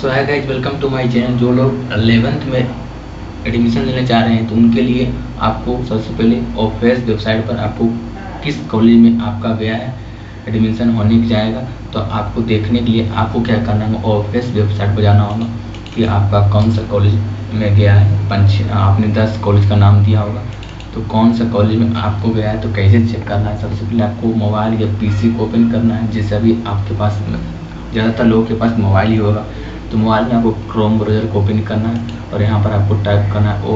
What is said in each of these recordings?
So hi guys, welcome to my channel. जो लोग 11th में एडमिशन लेना चाह रहे हैं तो उनके लिए आपको सबसे पहले ऑफिस वेबसाइट पर आपको किस कॉलेज में आपका गया है एडमिशन होने जाएगा, तो आपको देखने के लिए आपको क्या करना है, ऑफिस वेबसाइट पर जाना होगा कि आपका कौन सा कॉलेज में गया है। आपने 10 कॉलेज का नाम दिया होगा, तो कौन सा कॉलेज में आपको गया है तो कैसे चेक करना है। सबसे पहले आपको मोबाइल या पीसी को ओपन करना है। जैसे अभी आपके पास ज़्यादातर लोगों के पास मोबाइल ही होगा, तो मोबाइल में आपको क्रोम ब्राउज़र को ओपन करना है और यहाँ पर आपको टाइप करना है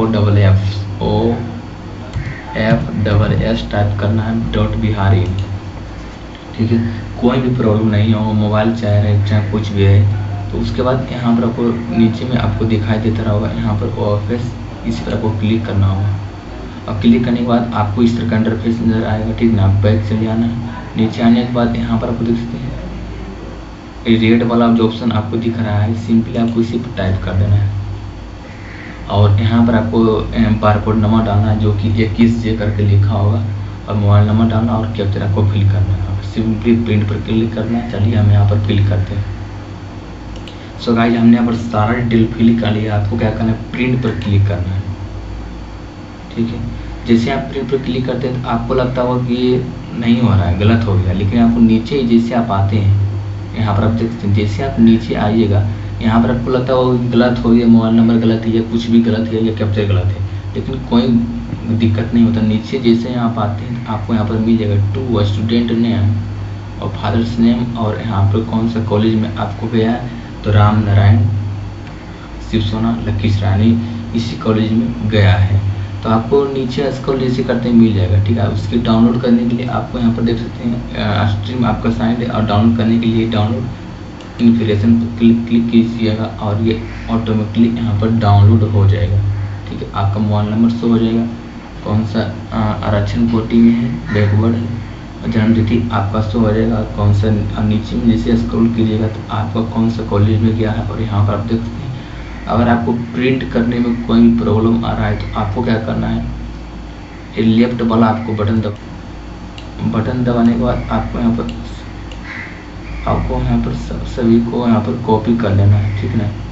OFFS टाइप करना है .बिहारी। ठीक है, कोई भी प्रॉब्लम नहीं हो, मोबाइल चाहे कुछ भी है। तो उसके बाद यहाँ पर आपको नीचे में आपको दिखाई देता रहा होगा, यहाँ पर ऑफिस, इस पर आपको क्लिक करना होगा और क्लिक करने के बाद आपको इस तरह का इंटरफेस नजर आएगा। ठीक ना, बैक चले जाना है। नीचे आने के बाद यहाँ पर आपको देख सकते हैं रेड वाला जो ऑप्शन आपको दिख रहा है, सिंपली आपको इसी पर टाइप कर देना है और यहाँ पर आपको बारकोड नंबर डालना है जो कि 21J करके लिखा होगा और मोबाइल नंबर डालना और कैप्चर आपको फिल करना है। सिंपली प्रिंट पर क्लिक करना है। चलिए हम यहाँ पर फिल करते हैं। सो गाइस, हमने यहाँ पर सारा डिटेल फिल कर लिया। आपको क्या करना है, प्रिंट पर क्लिक करना है। ठीक है, जैसे आप प्रिंट पर क्लिक करते हैं तो आपको लगता होगा कि ये नहीं हो रहा है, गलत हो गया, लेकिन आपको नीचे जैसे आप आते हैं, यहाँ पर आप देख सकते हैं, जैसे आप नीचे आइएगा यहाँ पर आपको लगता होगा गलत हो गया, मोबाइल नंबर गलत है या कुछ भी गलत है या कैप्चर गलत है, लेकिन कोई दिक्कत नहीं होता। नीचे जैसे यहाँ पर आते हैं आपको यहाँ पर मिल जाएगा टू स्टूडेंट नेम और फादर्स नेम और यहाँ पर कौन सा कॉलेज में आपको गया है, तो राम नारायण शिवसोना लखीसराय इसी कॉलेज में गया है। तो आपको नीचे स्क्रॉल जैसे करते हैं मिल जाएगा। ठीक है, उसकी डाउनलोड करने के लिए आपको यहाँ पर देख सकते हैं स्ट्रीम आपका साइड है और डाउनलोड करने के लिए डाउनलोड इन्फॉर्मेशन पर क्लिक कीजिएगा और ये ऑटोमेटिकली यहाँ पर डाउनलोड हो जाएगा। ठीक है, आपका मोबाइल नंबर शो हो जाएगा, कौन सा आरक्षण कोटि में है, बैकवर्ड है, जन्मतिथि आपका शो हो जाएगा, कौन सा नीचे में जैसे स्क्रॉल कीजिएगा तो आपका कौन सा कॉलेज में गया है। और यहाँ पर आप देख सकते हैं अगर आपको प्रिंट करने में कोई भी प्रॉब्लम आ रहा है तो आपको क्या करना है, ये लेफ्ट वाला आपको बटन दबाने के बाद आपको यहाँ पर सभी को यहाँ पर कॉपी कर लेना है। ठीक है ना।